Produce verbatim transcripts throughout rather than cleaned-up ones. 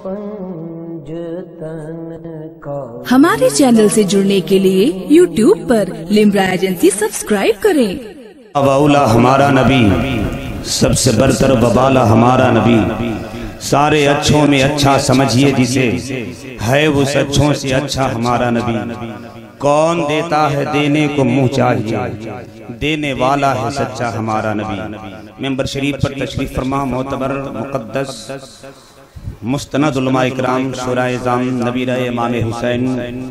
हमारे चैनल से जुड़ने के लिए यूट्यूब पर लिम्रा एजेंसी सब्सक्राइब करें। अवाउला हमारा नबी, सबसे बरतर बबाला हमारा नबी, सारे अच्छों में अच्छा समझिए जिसे, है वो अच्छों से अच्छा हमारा नबी। कौन देता है देने को मुँह चाहिए, देने वाला है सच्चा हमारा नबी। मेंबर शरीफ पर तशरीफ फरमा मोतबर मुक़द्दस मुस्तनद उलमा इकराम शुराए जाम नबी रहे इमाम हुसैन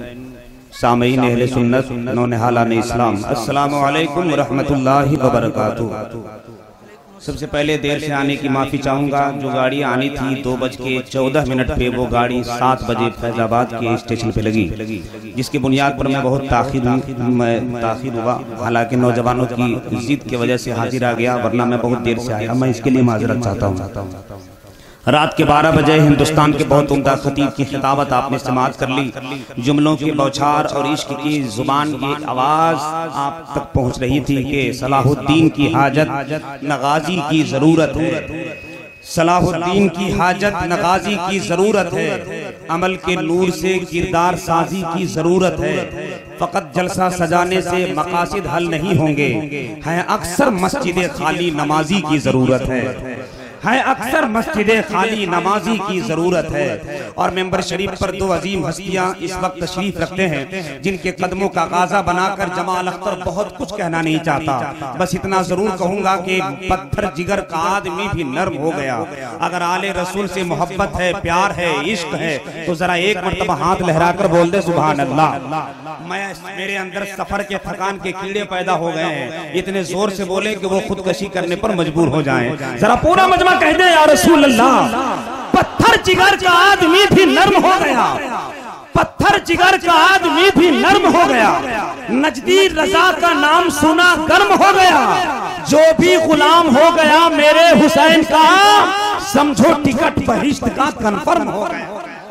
सामईन अहले सुन्नत नौनिहाला ने इस्लाम, अस्सलामु अलैकुम व रहमतुल्लाहि व बरकातुहू। सबसे पहले देर से आने की माफ़ी चाहूँगा। जो गाड़ी आनी थी दो बज के चौदह मिनट पे, वो गाड़ी सात बजे फैज़ाबाद के स्टेशन पे लगी, जिसकी बुनियाद पर मैं बहुत ताख़ीर मैं ताख़ीर हुआ। हालांकि नौजवानों की जिद की वजह से हाजिर आ गया, वरना मैं बहुत देर से आया। मैं इसके लिए माजरत चाहता हूँ। रात के बारह बजे हिंदुस्तान के बहुत उम्दा खतीब की खिताबत आपने समाअत कर ली। जुमलों की बौछार और इश्क की जुबान की आवाज़ आप तक पहुँच रही थी कि सलाहुद्दीन की हाजत नगाजी की ज़रूरत है, सलाहुद्दीन की हाजत नगाजी की ज़रूरत है, अमल के नूर से किरदार साजी की ज़रूरत है। फ़कत जलसा सजाने से मकासिद हल नहीं होंगे, है अक्सर मस्जिद खाली नमाजी की ज़रूरत है, है अक्सर मस्जिद खाली नमाजी की जरूरत है। और मेंबर शरीफ पर दो अजीम हस्तियां इस वक्त तशरीफ रखते हैं, जिनके कदमों का गाजा बनाकर जमाल अख्तर बहुत कुछ कहना नहीं चाहता। बस इतना जरूर कहूंगा कि पत्थर जिगर का आदमी भी नर्म हो गया। अगर आले रसूल से मोहब्बत है, प्यार है, इश्क है, तो जरा एक मरतबा हाथ लहराकर बोल दे सुभान अल्लाह। मैं मेरे अंदर सफर के थकान के कीड़े पैदा हो गए हैं, इतने जोर से बोले कि वो खुदकशी करने पर मजबूर हो जाएं। जरा पूरा मजमा कह दे या रसूल अल्लाह। पत्थर जिगर का आदमी भी नर्म हो गया, पत्थर जिगर का आदमी भी नर्म हो गया। नजदी रजा का नाम सुना गर्म हो गया। जो भी गुलाम हो गया मेरे हुसैन का, समझो टिकट बहिश्त का कन्फर्म हो गया।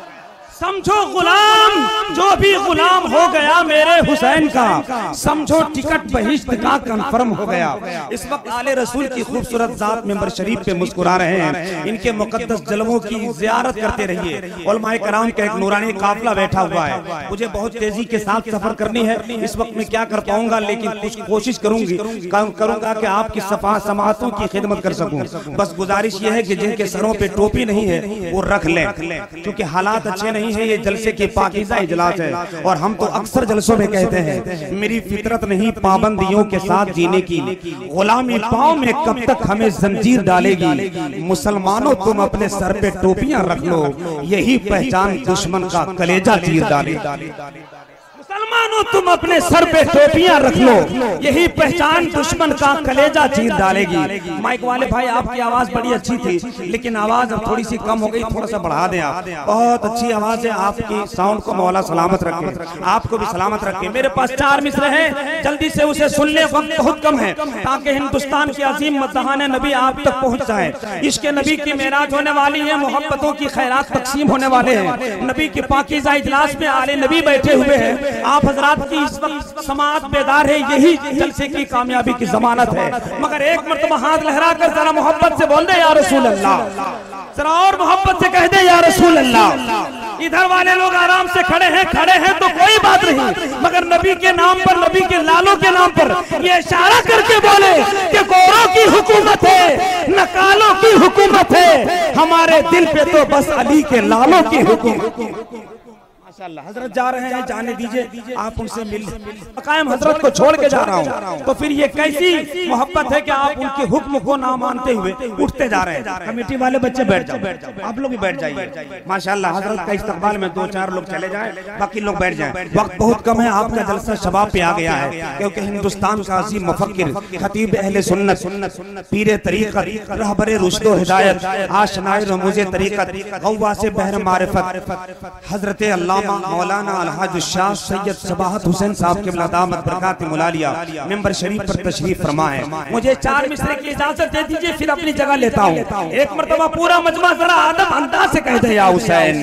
समझो गुलाम, जो भी गुलाम हो गया मेरे हुसैन का, समझो टिकट बहिश्त का कंफर्म हो गया। इस वक्त आले रसूल की खूबसूरत जात मेंबर शरीफ पे मुस्कुरा रहे हैं। इनके मुकद्दस जलवों की जियारत करते रहिए। उलमाए कराम का एक नूरानी काफिला बैठा हुआ है। मुझे बहुत तेजी के साथ सफर करनी है, इस वक्त मैं क्या कर पाऊंगा, लेकिन कुछ कोशिश करूंगी करूंगा कि आपकी सफा समातों की खिदमत कर सकूं। बस गुजारिश ये है कि जिनके सरों पे टोपी नहीं है वो रख लें, क्योंकि हालात अच्छे नहीं है। ये जलसे की पाकीज़ा इजलास है, और हम तो अक्सर जलसों में कहते हैं मेरी फितरत नहीं पाबंदियों के साथ जीने की, गुलामी पाँव में कब तक हमें जंजीर डालेगी। मुसलमानों तुम अपने सर पे टोपियां रख लो, यही पहचान दुश्मन का कलेजा चीर डालेगी। मुसलमानों तुम अपने सर पे टोपियां रख लो, यही पहचान दुश्मन का कलेजा चीर डालेगी। माइक वाले भाई आपकी आवाज बड़ी अच्छी थी, लेकिन आवाज अब थोड़ी सी कम हो गई, थोड़ा सा बढ़ा दें आप। बहुत अच्छी आवाज है आपकी, साउंड को मौला सलामत रखे, आपको भी सलामत रखे। मेरे पास चार मिसरे हैं, जल्दी से उसे सुन ले, वक्त बहुत कम है, ताकि हिंदुस्तान की अजीम मदहाने नबी आप तक पहुँच जाए। इश्क नबी की मेराज होने वाली है, मोहब्बतों की खैरात तकसीम होने वाले हैं। नबी की पाकीज़ा इजलास में आले नबी बैठे हुए हैं। आप हजरात की इस वक्त समाज बेदार है, यही जलसे की कामयाबी की जमानत है। मगर एक मरतबा हाथ लहराकर जरा मोहब्बत से बोल दे या रसूल अल्लाह, जरा और मोहब्बत से कह दे या रसूल अल्लाह। इधर वाले लोग आराम से खड़े हैं, खड़े हैं तो कोई बात नहीं, मगर नबी के नाम पर, नबी के लालों के नाम पर ये इशारा करके बोले कि गोरों की हुकूमत है, नकालों की हुकूमत है, हमारे दिल पे तो बस अली के लालों की हुकूमत। माशाअल्लाह हजरत जा रहे हैं, जाने दीजिए, आप उनसे मिल। कायम हजरत को छोड़ के जा रहा हूँ, तो फिर ये कैसी मोहब्बत है कि आप उनके हुक्म को ना मानते हुए उठते जा रहे हैं। कमेटी वाले बच्चे बैठ जाओ, आप लोग भी बैठ जाइए। माशाअल्लाह हजरत का इस्तकबाल में दो चार लोग चले जाएं, बाकी लोग बैठ जाएं। वक्त बहुत कम है, आपका जलसा शबाब पे आ गया है, क्योंकि हिंदुस्तान का अजीम मुफक्किर खतीब अहले सुन्नत, पीरे तरीक़त, रहबरे रुश्द व हिदायत, आशनाए रमूज़े तरीक़त, गव्वासे बहर मारिफत, हजरत अल्लामा मौलाना अलहाज शाह सैयद सबाहत हुसैन साहब के दामत बरकात मुलालिया मेंबर शरीफ पर तशरीफ फरमा है। मुझे चार मिसरे की इजाजत दे दीजिए, फिर अपनी जगह लेता हूँ। एक मरतबा पूरा मजमा जरा आदम अंदाज से कह दे या हुसैन।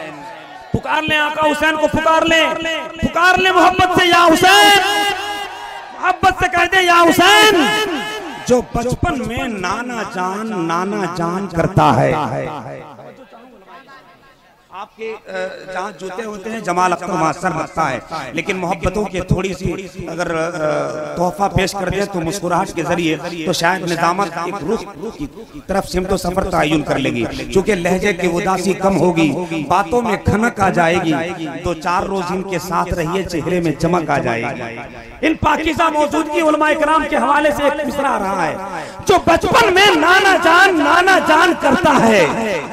पुकार ले आका हुसैन को, पुकार ले, पुकार ले मोहब्बत से या हुसैन, मोहब्बत से कह दे या हुसैन। जो बचपन में नाना जान नाना जान करता है, आपके जहाँ जूते होते हैं जमाल अख्तर वहाँ सर लगता है, लेकिन मोहब्बतों के थोड़ी सी अगर तोहफा पेश कर दे तो मुस्कुराहट के जरिए तो शायद निजामत एक रुख की तरफ सिमतो सफर तयन कर लेगी। चूंकि लहजे की उदासी कम होगी, बातों में खनक आ जाएगी, तो चार रोज इनके साथ रहिए चेहरे में चमक आ जाएगी। इन पाकीज़ा मौजूदगी उलमाए किराम के हवाले से एक मिसरा आ रहा है, जो बचपन में नाना जान नाना जान करता है,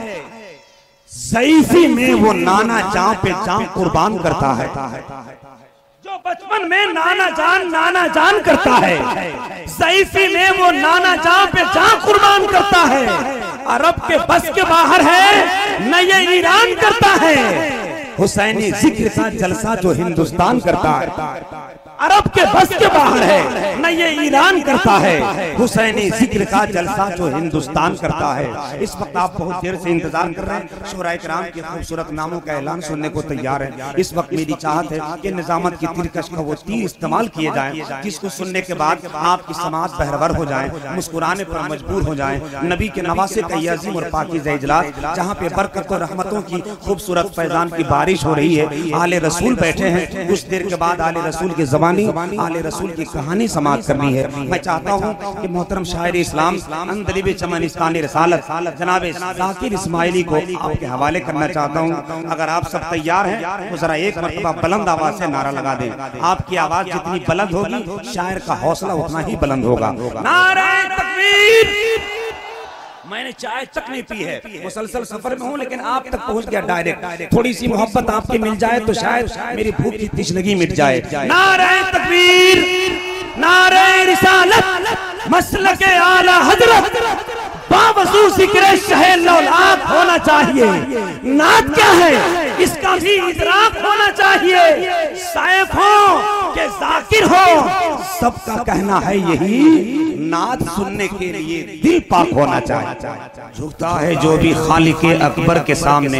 ज़ईफ़ी में वो नाना जान पे जान कुर्बान करता है। जो बचपन में नाना जान नाना जान करता है, ज़ईफ़ी में वो नाना जान पे जान कुर्बान करता है। अरब के बस के बाहर है न ये ईरान करता है, हुसैनी जिक्र का जलसा जो हिंदुस्तान करता है। अरब के बस के बाहर है न ये ईरान करता है, हुसैनी जिक्र का जलसा जो हिंदुस्तान करता है। इस वक्त आप बहुत देर से इंतजार कर रहे हैं, शोराए किराम के खूबसूरत नामों का ऐलान सुनने को तैयार है। इस वक्त मेरी चाहत है कि निजामत की तिरकश का वो तीर इस्तेमाल किए जाएं, जिसको सुनने के बाद आपकी समाज बहरवर हो जाए, मुस्कुराने पर मजबूर हो जाए। नबी के नवासे का ये अजीम और पाकीज़ा इजलास, जहाँ पे बरकत और रहमतों की खूबसूरत फैजान की बारिश हो रही है, आले रसूल बैठे हैं। कुछ देर के बाद आले रसूल की ज़बानी आले रसूल की कहानी समाप्त करनी है। मैं चाहता हूँ कि मोहतरम शायर इस्लाम अंदलिब चमनिस्तानी रिसालत जनाब ज़ाकिर इस्माइली को आपके हवाले करना चाहता हूँ। अगर आप सब तैयार हैं तो जरा एक मरतबा बुलंद आवाज से नारा लगा दें। आपकी आवाज जितनी बुलंद होगी शायर का हौसला उतना ही बुलंद होगा। नारे तकबीर। मैंने चाय तक नहीं पी है, मुसलसल सफर में हूँ, लेकिन आप तक पहुँच गया डायरेक्ट। थोड़ी सी मोहब्बत आपकी मिल जाए तो शायद मेरी भूख की तिश्नगी मिट जाए। नारे तकबीर, नारे रिसालत, मसलके आला हजरत, बावजूद जिक्र शहे लौलाद होना चाहिए। नात क्या है इसका भी इदराक होना चाहिए। शायख हो के ज़ाकिर हो, सबका कहना है यही, नात सुनने के लिए दिल पाक होना चाहिए। झुकता है जो भी खालिके अकबर के सामने,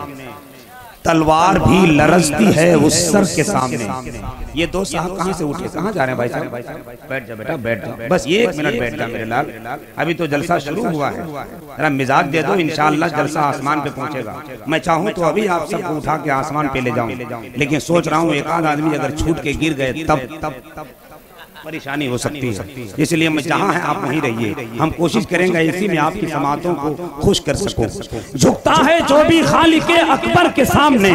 तलवार भी लरजती है उस सर के सामने। ये दो साहब कहाँ से उठे, कहाँ जा रहे हैं भाई साहब? बैठ जा बेटा, बैठ जा, बस एक मिनट बैठ जा मेरे लाल, अभी तो जलसा शुरू हुआ है। जरा मिजाज दे दो, इंशाअल्लाह जलसा आसमान पे पहुंचेगा। मैं चाहूँ तो अभी आप सबको उठा के आसमान पे ले जाऊं, लेकिन सोच रहा हूँ एक आध आदमी अगर छूट के गिर गए तब तब तब परेशानी हो सकती है। इसलिए मैं जहाँ है आप वहीं रहिए, हम कोशिश करेंगे इसी में आपकी समातों को खुश कर सको। झुकता है जो भी खालिके अकबर के सामने,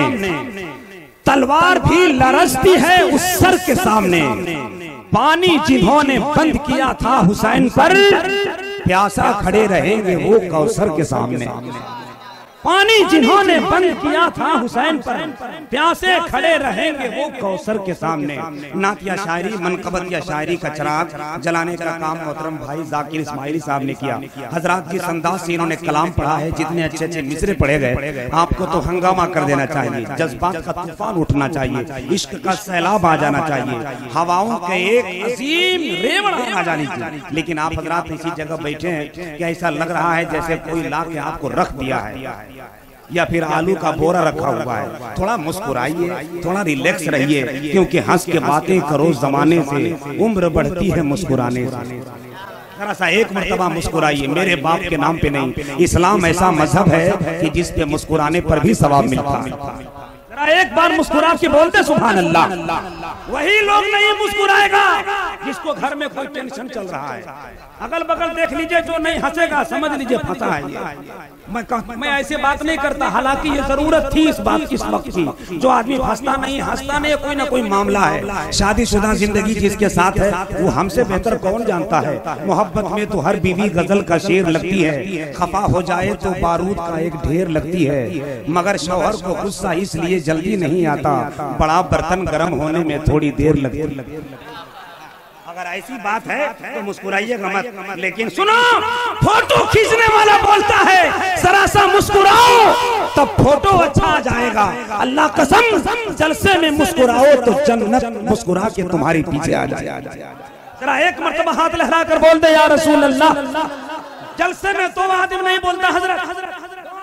तलवार भी लरजती है उस सर के सामने। पानी जिन्होंने बंद किया था हुसैन पर, प्यासा खड़े रहेंगे वो कौसर के सामने। पानी जिन्होंने बंद किया था हुसैन पर, प्यासे खड़े रहेंगे वो कौसर के सामने। नात या शायरी, मनकबत या शायरी का चिराग जलाने का काम मोहतरम भाई ज़ाकिर इस्माइली साहब ने किया। हजरात जिस अंदाज से इन्होंने कलाम पढ़ा है, जितने अच्छे अच्छे मिसरे पढ़े गए, आपको तो हंगामा कर देना चाहिए, जज्बात का तूफान उठना चाहिए, इश्क का सैलाब आ जाना चाहिए, हवाओं के एक अजीम रेवड़ आ जानी चाहिए। लेकिन आप हजरात इसी जगह बैठे हैं कि ऐसा लग रहा है जैसे कोई ला के आपको रख दिया है या फिर आलू का बोरा रखा हुआ है। थोड़ा मुस्कुराइए, थोड़ा रिलैक्स रहिए, क्योंकि हंस के बातें करो जमाने से, उम्र बढ़ती है मुस्कुराने से। जरा सा एक मर्तबा मुस्कुराइए, मेरे बाप के नाम पे नहीं। इस्लाम ऐसा मजहब है कि जिस पे मुस्कुराने पर भी सवाब मिलता है। एक बार मुस्कुरा के बोलते सुभान अल्लाह। वही लोग नहीं मुस्कुराएगा जिसको घर में कोई टेंशन चल रहा है। अगल बगल देख लीजिए, जो नहीं हंसेगा समझ लीजिए फंसा है ये। मैं मैं ऐसे बात नहीं करता, हालांकि ये जरूरत थी इस बात की इस वक्त की। जो आदमी फंसता नहीं, हंसता नहीं, कोई ना कोई मामला है। शादीशुदा जिंदगी जिसके साथ है वो हमसे बेहतर कौन जानता है। मोहब्बत में तो हर बीवी गजल का शेर लगती है, खफा हो जाए तो बारूद का एक ढेर लगती है। मगर शौहर को गुस्सा इसलिए जल्दी नहीं आता, बड़ा बर्तन गर्म होने में थोड़ी देर लगती है। अगर ऐसी बात है तो मुस्कुराइएगा मत। लेकिन सुनो, फोटो खींचने वाला बोलता है जरा सा मुस्कुराओ तब फोटो अच्छा आ जाएगा। अल्लाह कसम, जलसे में मुस्कुराओ तो जन्नत मुस्कुरा के तुम्हारी पीछे आ जाए। जरा एक मर्तबा हाथ लहरा कर बोल दे या रसूल अल्लाह। जलसे में तो आदमी नहीं बोलता हजरत,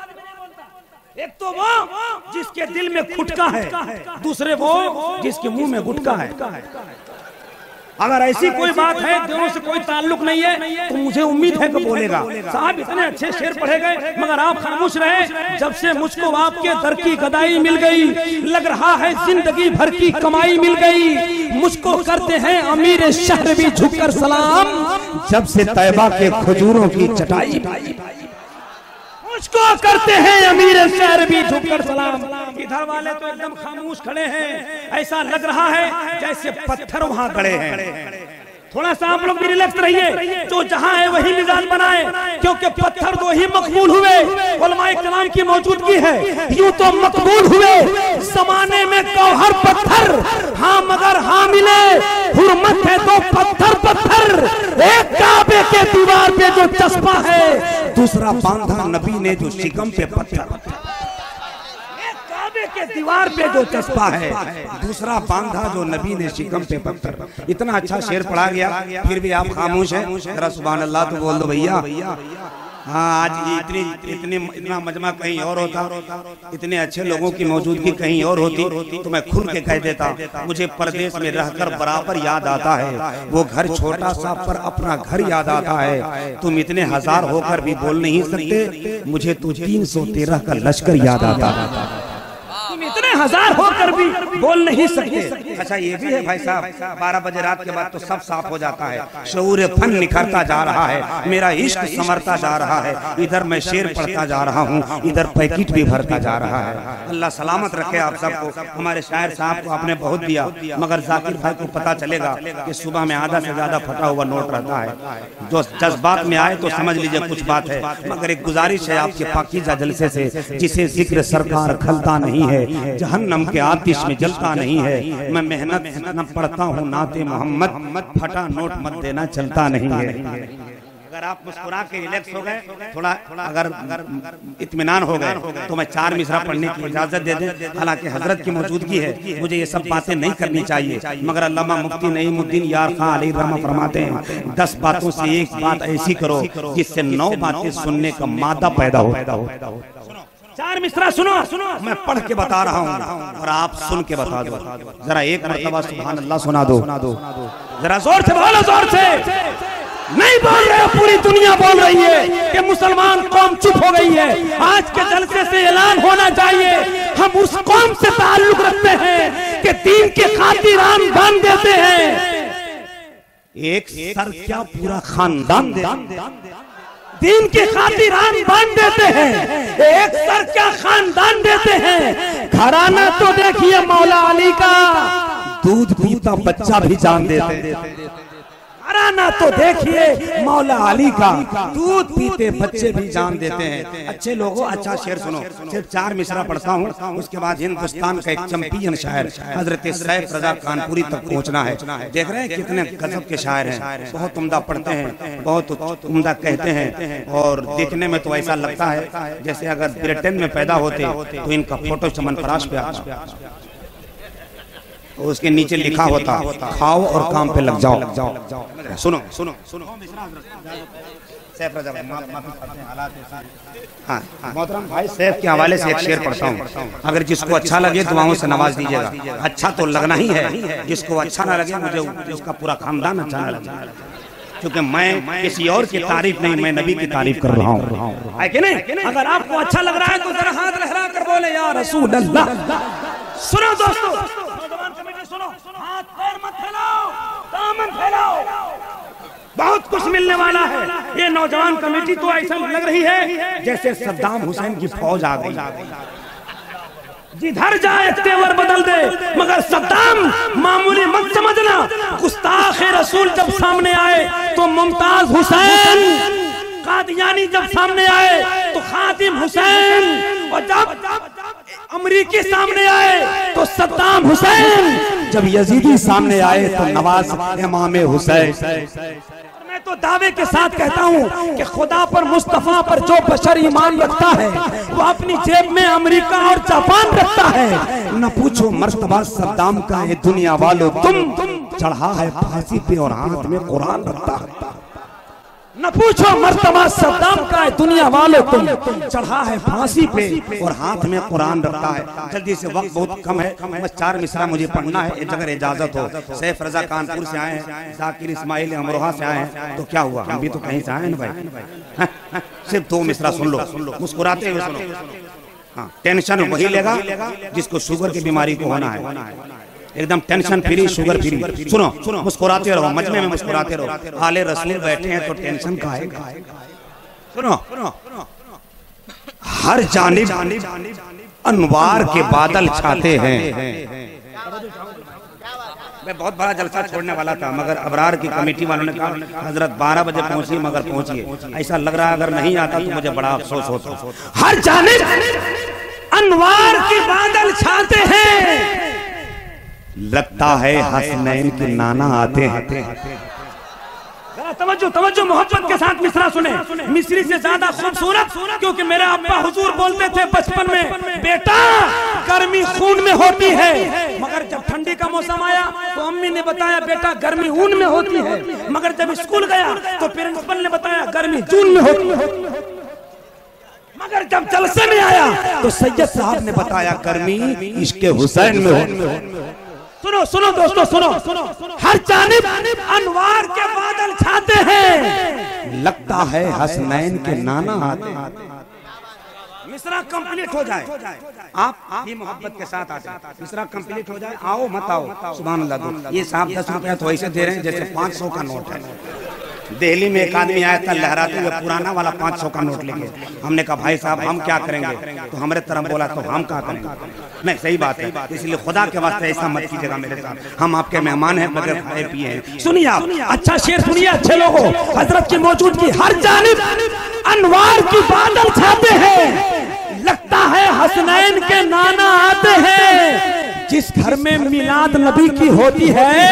एक तो वो जिसके दिल में खुटका है, दूसरे वो जिसके मुंह में गुटका है। अगर ऐसी कोई बात है दोनों से कोई ताल्लुक नहीं है तो मुझे उम्मीद है कि बोलेगा। साहब इतने अच्छे शेर पढ़े गए मगर आप खामोश रहे। जब से मुझको आपके दर की गदाई मिल गई, लग रहा है जिंदगी भर की कमाई मिल गई। मुझको करते हैं अमीर शहर भी झुककर सलाम, जब से तैबा के खजूरों की चटाई मुझको करते हैं अमीर शहर भी झुककर सलाम। इधर वाले तो एकदम खामोश खड़े हैं, ऐसा लग रहा है जैसे पत्थर वहां खड़े हैं। थोड़ा सा आप लोग भी रिलैक्स रहिए, जो जहां है वही मिजाज बनाए, क्योंकि पत्थर दो ही मकबूल हुए, उलमाए कलाम की मौजूदगी है। यूं तो मकबूल हुए जमाने में गौहर पत्थर, हाँ मगर हाँ मिले हुर्मत है तो पत्थर पत्थर। एक काबे के दीवार पे जो चस्पा है, दूसरा बांधा नबी ने जो शिकम पे पत्थर। के दीवार पे जो चस्पा है, दूसरा बांधा जो नबी ने शिकम पे पत्थर। इतना अच्छा शेर पढ़ा गया फिर भी आप खामोश हैं। जरा सुभान अल्लाह तो बोल दो भैया। हाँ, आज ये इतनी इतनी इतना मजमा कहीं और होता, इतने अच्छे लोगों की मौजूदगी कहीं और होती तो मैं खुल के कह देता। मुझे परदेश में रहकर बराबर याद आता है वो घर छोटा सा पर अपना घर याद आता है। तुम इतने हजार होकर भी बोल नहीं सकते, मुझे तो तीन सौ तेरह का लश्कर याद आता है। इतने हजार होकर भी बोल नहीं सकते। अच्छा ये भी है भाई साहब, बारह बजे रात के बाद तो सब साफ हो जाता है। शऊर फन निखरता जा रहा है, मेरा इश्क संवरता जा रहा है। इधर मैं शेर पढ़ता जा रहा हूँ, इधर पैकेट भी भरता जा रहा है। अल्लाह सलामत रखे आप सबको। हमारे शायर साहब को आपने बहुत दिया, मगर जाकिर भाई को पता चलेगा कि सुबह में आधा से ज्यादा फटा हुआ नोट रहता है। जो जज्बात में आए तो समझ लीजिए कुछ बात है, मगर एक गुजारिश है आपके पाकीज़ा जलसे से, जिसे जिक्र सरकार खलता नहीं है, जहन्नम के आतिश में जलता नहीं है। मैं मेहनत न पढ़ता हूँ नाते मोहम्मद, फटा नोट मत देना चलता नहीं है। अगर आप मुस्कुरा के रिलैक्स हो गए, थोड़ा अगर इत्मीनान हो गए तो मैं चार मिसरा पढ़ने की इजाजत दे दें। हालांकि हजरत की मौजूदगी है, मुझे ये सब बातें नहीं करनी चाहिए, मगर अल्लामा मुफ्ती नईमुद्दीन यार खां अलैहि रहमा फरमाते हैं, दस बातों से एक बात ऐसी करो जिससे नौ बातें सुनने का मादा पैदा हो। चार मिसरा सुनो, सुनो मैं पढ़ के बता रहा हूँ और आप सुन के बता दो। जरा एक मरतबा सुभान अल्लाह सुना दो, जरा जोर से बोलो, जोर से। नहीं बोल रहे, पूरी दुनिया बोल रही है कि मुसलमान कौम चुप हो गई है। आज के जलसे से ऐलान होना चाहिए, हम उस कौम से ताल्लुक रखते हैं कि दीन के खातिर आन बान देते हैं। एक सर क्या पूरा खानदान दीन के खातिर आन बान देते हैं, एक सर क्या खानदान देते हैं। घराना तो देखिए मौला अली का, दूध पीता बच्चा भी जान देते हैं। घराना तो देखिए मौला अली का, दूध पीते बच्चे भी जान देते हैं। अच्छे लोगों अच्छा शेर सुनो, सिर्फ चार मिसरा पढ़ता हूँ, उसके बाद हिंदुस्तान का एक चैंपियन शायर हजरत सैफ रजा कानपुरी तक पहुँचना है। देख रहे हैं कितने गजब के शायर हैं, बहुत उम्दा पढ़ते हैं, बहुत उम्दा कहते हैं, और देखने में तो ऐसा लगता है जैसे अगर ब्रिटेन में पैदा होते तो इनका फोटो चमनप्राश पे आता, उसके नीचे लिखा होता खाओ और काम पे लग जाओ। सुनो सुनो सुनो सैफ रजा हाँ, मोहतरम भाई सैफ के हवाले से एक शेर पढ़ता हूँ, अगर जिसको अच्छा लगे दुआओं से नवाज दीजिएगा। अच्छा तो लगना ही है, जिसको अच्छा ना लगे मुझे उसका पूरा खानदान अच्छा ना लगे, क्योंकि मैं किसी और की तारीफ नहीं, मैं नबी की तारीफ कर रहा हूँ, है कि नहीं? अगर आपको अच्छा लग रहा है तो जरा हाथ लहरा कर बोले या रसूल अल्लाह। सुनो दोस्तों, सुनो, हाथ पैर मत फैलाओ, दामन फैलाओ, बहुत कुछ मिलने वाला है। ये नौजवान कमेटी तो ऐसा लग रही है जैसे सद्दाम हुसैन की फौज आ गई, जिधर जाए तेवर बदल दे, मगर सद्दाम मामूली मत समझना। गुस्ताख रसूल जब सामने आए तो मुमताज हुसैन, कादियानी जब सामने आए तो खातिम हुसैन, और जब अमरीकी सामने आए तो सद्दाम हुसैन, जब यजीदी सामने आए तो नवाज इमाम हुसैन। मैं तो दावे के साथ कहता हूँ कि खुदा पर, मुस्तफा पर जो बशर ईमान रखता है वो अपनी जेब में अमेरिका और जापान रखता है। न पूछो मर्तबा सद्दाम का है दुनिया वालों, तुम चढ़ा है फांसी पे और हाथ में कुरान रखता है। न पूछो मर्तबा सद्दाम का है दुनिया वालों तुम, चढ़ा है फांसी पे और हाथ में कुरान रखता है। जल्दी से, वक्त बहुत कम है, बस चार मिसरा मुझे पढ़ना है अगर इजाजत हो। सैफ रजा कानपुर से आए हैं, जाकिर इस्माइल अमरोहा से आए हैं, तो क्या हुआ, हम भी तो कहीं से आए हैं भाई। सिर्फ दो मिसरा सुन लो, मुस्कुराते हुए सुनो। हाँ, टेंशन वही लेगा जिसको शुगर की बीमारी को होना है, एकदम टेंशन फ्री, शुगर फ्री। सुनो सुनो, मुस्कुराते रहो, मजमे में मुस्कुराते रहो। आले रसूल बैठे हैं तो टेंशन का है। सुनो, हर जानिब अनवार के बादल छाते हैं। मैं बहुत बड़ा जलसा छोड़ने वाला था, मगर अबरार की कमेटी वालों ने कहा हजरत बारह बजे पहुंची, मगर पहुंचिए। ऐसा लग रहा है अगर नहीं आता तो मुझे बड़ा अफसोस होता। हर जानिब अनवार के बादल छाते हैं, लगता है हसनैन के नाना आते हैं। तवज्जो तवज्जो, मोहब्बत के साथ मिसरा सुने। मिस्री से ज्यादा खूबसूरत, क्योंकि मेरे अब्बा हुजूर बोलते थे बचपन में, बेटा गर्मी खून में होती है, मगर जब ठंडी का मौसम आया तो अम्मी ने बताया बेटा गर्मी ऊन में होती है, मगर जब स्कूल गया तो प्रिंसिपल ने बताया गर्मी जून में होती है, मगर जब जलसे में आया तो सैयद साहब ने बताया गर्मी इश्क़े हुसैन में होती है। सुनो सुनो दोस्तों, सुनो, हर जानिब अनवार के बादल छाते हैं, लगता है हसनैन के नाना आते हैं। मिसरा कंप्लीट हो जाए, आप ही मोहब्बत के साथ आते हैं। मिसरा कंप्लीट हो जाए, आओ मत आओ, सुभान अल्लाह। ये साहब दस रुपया तो ऐसे दे रहे हैं जैसे पाँच सौ का नोट है। दिल्ली में एक आदमी आया था लहराते हुए पुराना वाला पाँच सौ का नोट लेके। हमने कहा भाई साहब हम क्या करेंगे, तो हमारे तरफ बोला तो हम क्या करेंगे। नहीं, सही बात है, इसलिए खुदा के वास्ते ऐसा मत कीजिएगा मेरे साथ, हम आपके मेहमान हैं, बगैर खाए पिए हैं। सुनिए आप, अच्छा शेर सुनिए अच्छे लोगों, हजरत की मौजूदगी, हर जानिब अनवार की बादल छाते हैं, लगता है हसनैन के नाना आते हैं। जिस घर में मिलाद नबी की होती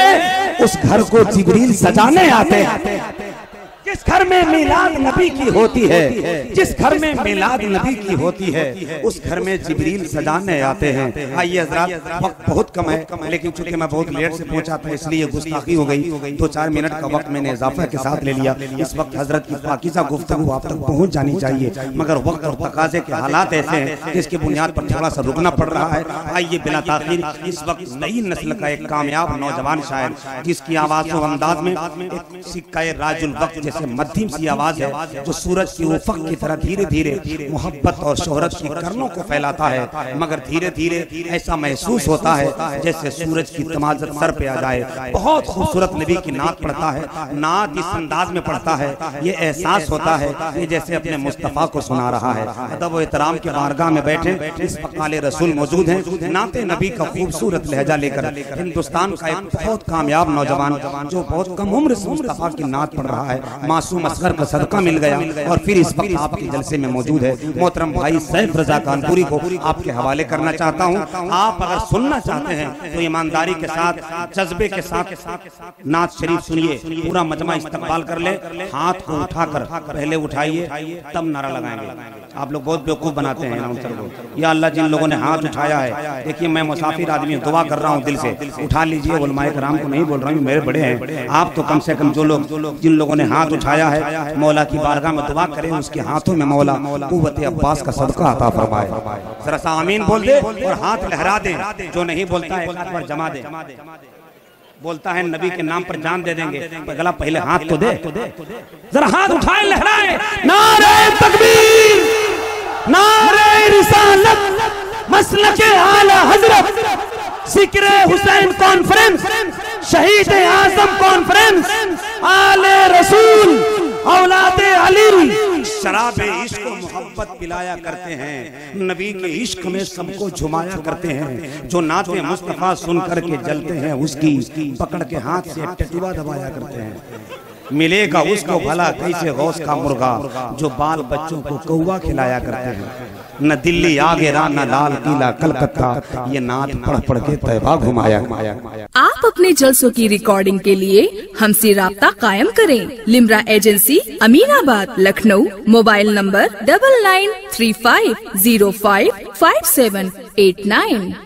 है उस घर को जिब्रील सजाने आते हैं। जिस घर में मिलाद नबी की होती है, जिस घर में मिलाद नबी की होती है उस घर में जिब्रील सजाने आते हैं। आइए हज़रात, वक्त बहुत कम है, लेकिन चूंकि मैं बहुत लेट से पहुंचा था इसलिए गुस्ताखी हो गई। दो चार मिनट का वक्त मैंने इजाफा के साथ ले लिया। इस वक्त हजरत की पाकीज़ा गुफ्तगू आप तक पहुंच जानी चाहिए, मगर वक्त और तकाजे के हालात ऐसे हैं जिसकी बुनियाद पर थोड़ा सा रुकना पड़ रहा है। आइए बिला ताखीर, इस वक्त नई नस्ल का एक कामयाब नौजवान शायर, जिसकी आवाज़ और अंदाज में एक सिक्का राजुल वक्त जैसे मध्यम सी आवाज है, जो सूरज की उफक की तरह धीरे धीरे मोहब्बत और शोहरत की किरणों को फैलाता है, मगर धीरे धीरे ऐसा महसूस होता है जैसे सूरज की तमाज़त सर पे आ जाए। बहुत खूबसूरत नबी की नात पढ़ता है, नात इस अंदाज में पढ़ता है, ये एहसास होता है ये जैसे अपने मुस्तफ़ा को सुना रहा है। अदब व एहतराम के बारगाह में बैठे इस वक्त आले रसूल मौजूद हैं, नाते नबी का खूबसूरत लहजा लेकर हिंदुस्तान का एक बहुत कामयाब नौजवान जो बहुत कम उम्र से मुस्तफ़ा की नात पढ़ रहा है, मासूम असगर का सदका मिल गया और फिर इस वक्त आपके जलसे में मौजूद है। मोहतरम भाई सैफ रजा कानपुरी को आपके हवाले करना चाहता हूं। आप अगर सुनना चाहते हैं तो ईमानदारी के साथ, जज्बे के साथ नात शरीफ सुनिए, पूरा मजमा इस्तकबाल कर ले। हाथ को उठाकर पहले उठाइए, तब नारा लगाएंगे। आप लोग बहुत बेवकूफ बनाते हैं अनाउंसर को। या अल्लाह, जिन लोगों ने हाथ उठाया है, देखिए मैं मुसाफिर आदमी हूं, दुआ कर रहा हूं दिल से, उठा लीजिए। उलमाए कराम को नहीं बोल रहा हूं, मेरे बड़े हैं, आप तो कम से कम जो लोग जिन लोगों ने हाथ उठाया है मौला की बारगाह में दुआ करें, उसके हाथों में मौला कुव्वत अब्बास का सदका अता फरमाए। जरा सा आमीन बोल दे और हाथ लहरा दे। जो नहीं बोलता है एक हाथ पर जमा दे, बोलता है नबी के नाम पर जान दे देंगे, गला पहले हाथ तो दे। जरा हाथ उठाए, लहराए, नारे तकबीर, नारे रिसालत, मसलके आला हजरत, जिक्र हुसैन कॉन्फ्रेंस, शहीद आजम कॉन्फ्रेंस, आले रसूल, औलादे अली। शराब इश्क और मोहब्बत पिलाया करते हैं, नबी के इश्क में सबको झुमाया करते हैं। जो नाते मुस्तफा सुन करके जलते हैं उसकी पकड़ के हाथ से टटुआ दबाया करते हैं। मिलेगा उसको भला कैसे गौस का मुर्गा, जो बाल बच्चों को कौवा खिलाया करते हैं। न दिल्ली आगरा न लाल किला कलकत्ता, ये नात पढ़ पढ़ के तैबा घुमाया। आप अपने जलसों की रिकॉर्डिंग के लिए हमसे राब्ता कायम करें। Limra agency, Aminabad, Lucknow. Mobile number double nine three five zero five five seven eight nine.